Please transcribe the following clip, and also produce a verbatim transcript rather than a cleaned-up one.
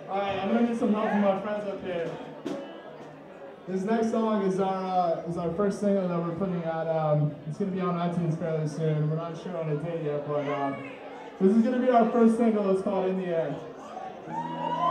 Alright, I'm gonna need some help from my friends up here. This next song is our uh, is our first single that we're putting out. Um, it's gonna be on iTunes fairly soon. We're not sure on a date yet, but uh, this is gonna be our first single. It's called "In the Air."